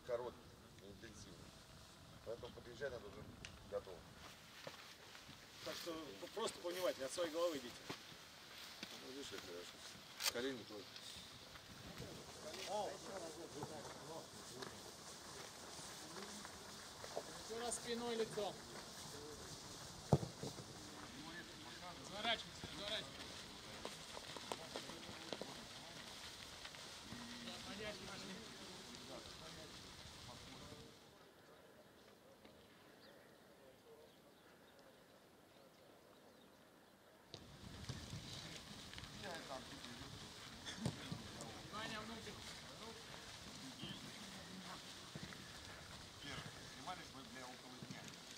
короткий, интенсивный. Поэтому подъезжать надо уже готов. Так что просто повнимательнее, от своей головы идите. Ну, видишь, это хорошо. Колени тоже. Еще раз спиной, лицом. Разворачивайся, разворачивайся. Ваня, внутрь. Первый. Снимались мы для около дня.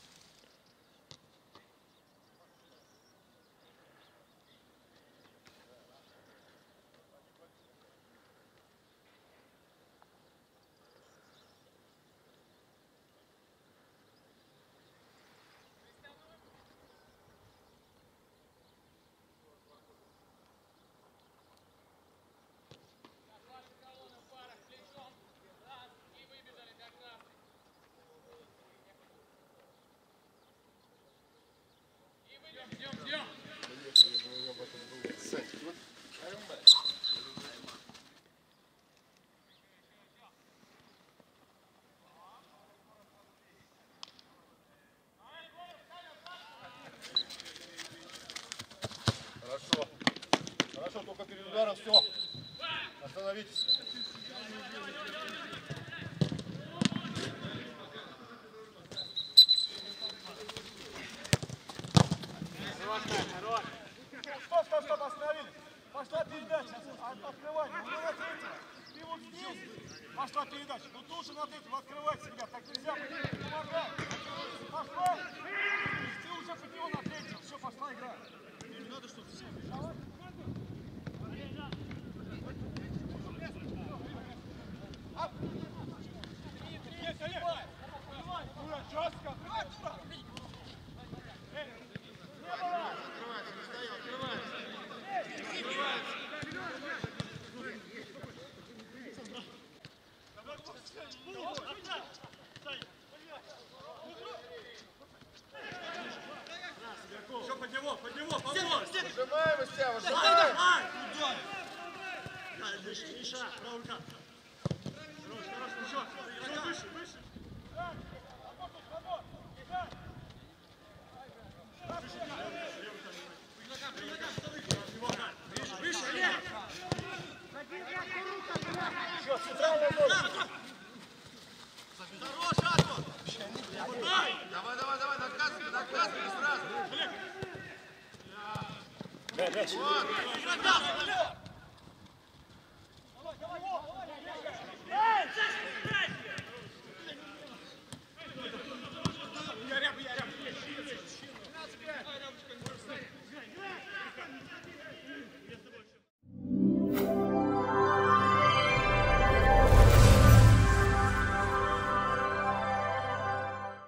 Хорошо. Хорошо, только перед ударом все. Остановитесь. Стоп, остановились. Пошла передача. Открывание. Ну, на третьего. Ты вот здесь. Пошла передача. Ну, тут же на третьего открывайся, ребят. Так нельзя. Помогай. Пошла. Ты уже поднял на третьего. Все, пошла игра. Не надо, чтобы все. Давай. Жестко. Еще под него, помочь! Выжимаем из себя, выжимаем! Миша, правый рука. Хорош, еще выше. Еще, центральная нога. Давай, наказывай сразу! Вот.